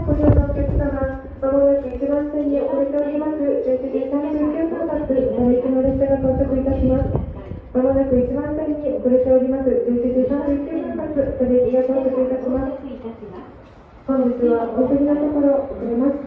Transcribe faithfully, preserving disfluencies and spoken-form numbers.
ご利用のお客様、まもなくいちばん線に遅れておりますじゅういちじさんじゅうきゅうふん発、お行きの列車が到着いたします。まもなくいちばん線に遅れておりますじゅういちじさんじゅうきゅうふん発、お行きが到着いたします。本日はお次のところ遅れます。